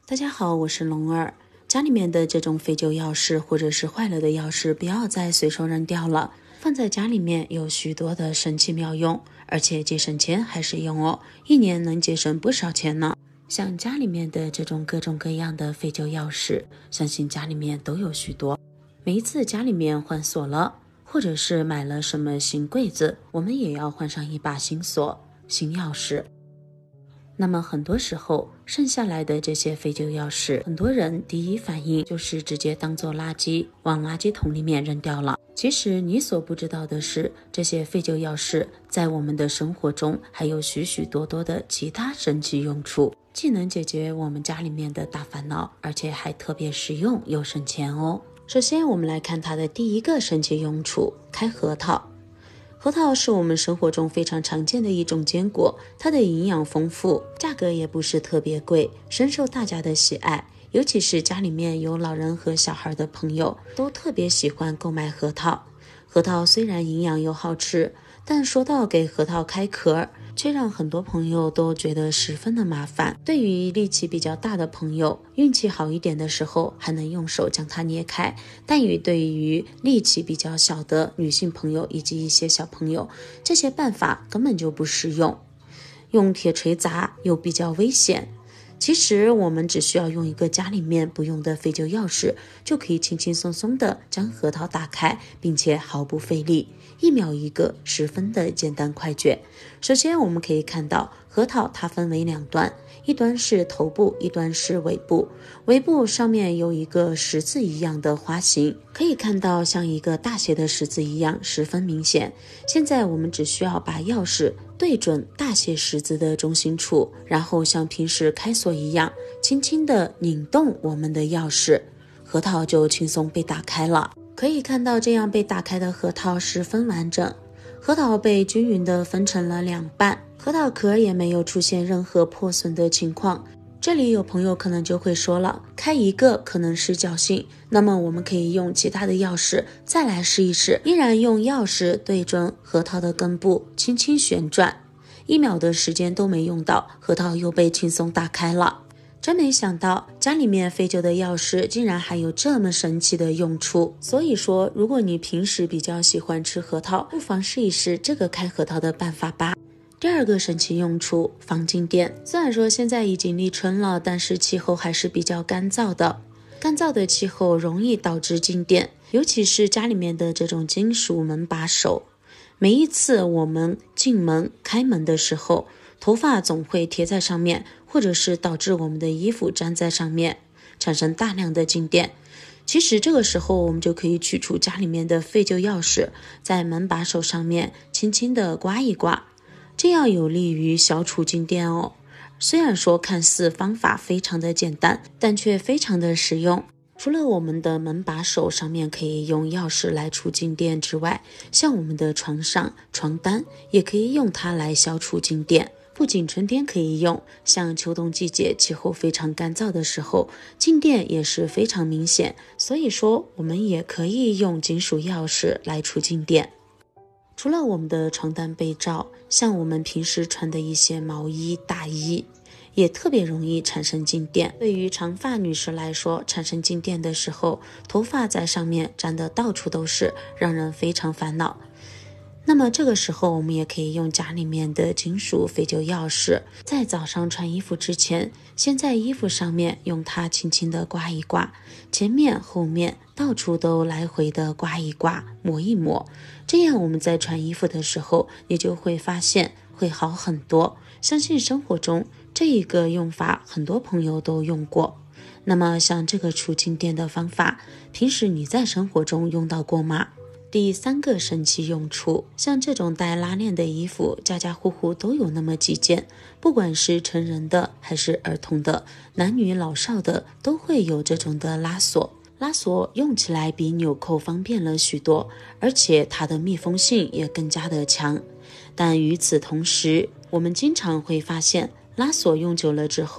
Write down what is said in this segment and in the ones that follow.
大家好，我是龙儿。家里面的这种废旧钥匙或者是坏了的钥匙，不要再随手扔掉了，放在家里面有许多的神奇妙用，而且既省钱还实用哦，一年能节省不少钱呢。像家里面的这种各种各样的废旧钥匙，相信家里面都有许多。每一次家里面换锁了，或者是买了什么新柜子，我们也要换上一把新锁、新钥匙。那么很多时候剩下来的这些废旧钥匙，很多人第一反应就是直接当做垃圾往垃圾桶里面扔掉了。其实你所不知道的是，这些废旧钥匙在我们的生活中还有许许多多的其他神奇用处，既能解决我们家里面的大烦恼，而且还特别实用又省钱哦。首先我们来看它的第一个神奇用处，开核桃。核桃是我们生活中非常常见的一种坚果，它的营养丰富，价格也不是特别贵，深受大家的喜爱。尤其是家里面有老人和小孩的朋友，都特别喜欢购买核桃。核桃虽然营养又好吃，但说到给核桃开壳，却让很多朋友都觉得十分的麻烦。对于力气比较大的朋友，运气好一点的时候还能用手将它捏开，但对于力气比较小的女性朋友以及一些小朋友，这些办法根本就不实用，用铁锤砸又比较危险。其实我们只需要用一个家里面不用的废旧钥匙，就可以轻轻松松的将核桃打开，并且毫不费力，1秒一个，十分的简单快捷。首先我们可以看到核桃它分为2端，一端是头部，一端是尾部。尾部上面有一个十字一样的花形，可以看到像一个大写的十字一样，十分明显。现在我们只需要把钥匙对准大写十字的中心处，然后像平时开锁一样，轻轻地拧动我们的钥匙，核桃就轻松被打开了。可以看到这样被打开的核桃十分完整，核桃被均匀地分成了2半，核桃壳也没有出现任何破损的情况。这里有朋友可能就会说了，开一个可能是侥幸，那么我们可以用其他的钥匙再来试一试，依然用钥匙对准核桃的根部轻轻旋转，1秒的时间都没用到，核桃又被轻松打开了。真没想到家里面废旧的钥匙竟然还有这么神奇的用处，所以说如果你平时比较喜欢吃核桃，不妨试一试这个开核桃的办法吧。第2个神奇用处，防静电。虽然说现在已经立春了，但是气候还是比较干燥的，干燥的气候容易导致静电，尤其是家里面的这种金属门把手。每一次我们进门开门的时候，头发总会贴在上面，或者是导致我们的衣服粘在上面，产生大量的静电。其实这个时候我们就可以取出家里面的废旧钥匙，在门把手上面轻轻地刮一刮，这样有利于消除静电哦。虽然说看似方法非常的简单，但却非常的实用。除了我们的门把手上面可以用钥匙来除静电之外，像我们的床上、床单也可以用它来消除静电。不仅春天可以用，像秋冬季节气候非常干燥的时候，静电也是非常明显，所以说我们也可以用金属钥匙来除静电。除了我们的床单被罩，像我们平时穿的一些毛衣、大衣也特别容易产生静电。对于长发女士来说，产生静电的时候，头发在上面粘得到处都是，让人非常烦恼。那么这个时候我们也可以用家里面的金属废旧钥匙，在早上穿衣服之前，先在衣服上面用它轻轻地刮一刮，前面后面到处都来回的刮一刮，抹一抹，这样我们在穿衣服的时候也就会发现会好很多。相信生活中这一个用法很多朋友都用过。那么像这个除静电的方法，平时你在生活中用到过吗？第3个神奇用处，像这种带拉链的衣服，家家户户都有那么几件，不管是成人的还是儿童的，男女老少的都会有这种的拉锁。拉锁用起来比纽扣方便了许多，而且它的密封性也更加的强。但与此同时，我们经常会发现拉锁用久了之后，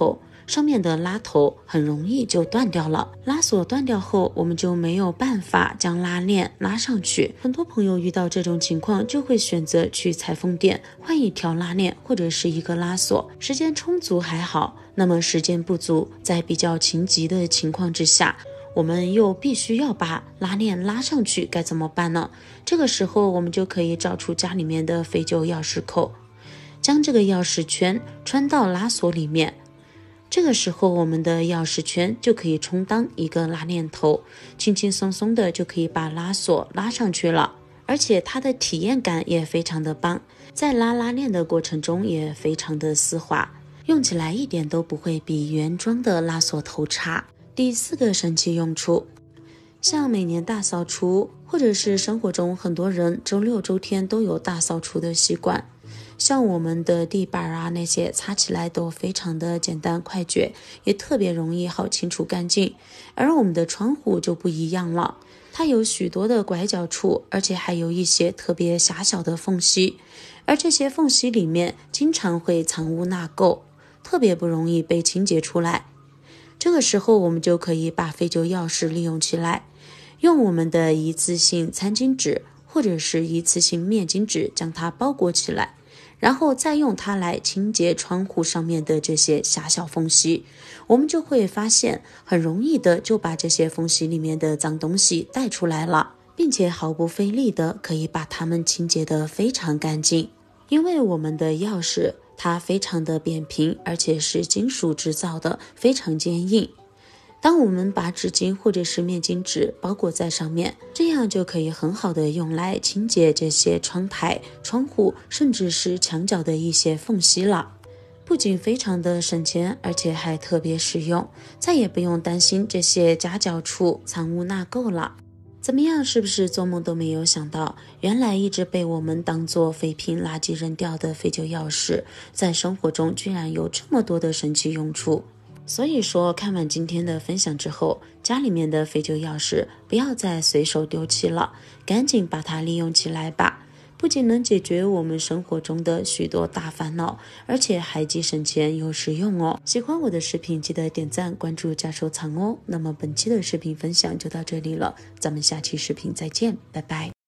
上面的拉头很容易就断掉了。拉锁断掉后，我们就没有办法将拉链拉上去。很多朋友遇到这种情况，就会选择去裁缝店换一条拉链或者是一个拉锁。时间充足还好，那么时间不足，在比较情急的情况之下，我们又必须要把拉链拉上去，该怎么办呢？这个时候我们就可以找出家里面的废旧钥匙扣，将这个钥匙圈穿到拉锁里面。这个时候我们的钥匙圈就可以充当一个拉链头，轻轻松松的就可以把拉锁拉上去了，而且它的体验感也非常的棒，在拉拉链的过程中也非常的丝滑，用起来一点都不会比原装的拉锁头差。第4个神奇用处，像每年大扫除，或者是生活中很多人周六周天都有大扫除的习惯，像我们的地板啊，那些擦起来都非常的简单快捷，也特别容易好清除干净。而我们的窗户就不一样了，它有许多的拐角处，而且还有一些特别狭小的缝隙，而这些缝隙里面经常会藏污纳垢，特别不容易被清洁出来。这个时候我们就可以把废旧钥匙利用起来，用我们的一次性餐巾纸或者是一次性面巾纸将它包裹起来，然后再用它来清洁窗户上面的这些狭小缝隙，我们就会发现很容易的就把这些缝隙里面的脏东西带出来了，并且毫不费力的可以把它们清洁得非常干净。因为我们的钥匙它非常的扁平，而且是金属制造的，非常坚硬。当我们把纸巾或者是面巾纸包裹在上面，这样就可以很好的用来清洁这些窗台、窗户，甚至是墙角的一些缝隙了。不仅非常的省钱，而且还特别实用，再也不用担心这些夹角处藏污纳垢了。怎么样，是不是做梦都没有想到，原来一直被我们当作废品垃圾扔掉的废旧钥匙，在生活中居然有这么多的神奇用处？所以说，看完今天的分享之后，家里面的废旧钥匙不要再随手丢弃了，赶紧把它利用起来吧。不仅能解决我们生活中的许多大烦恼，而且还既省钱又实用哦。喜欢我的视频记得点赞、关注加收藏哦。那么本期的视频分享就到这里了，咱们下期视频再见，拜拜。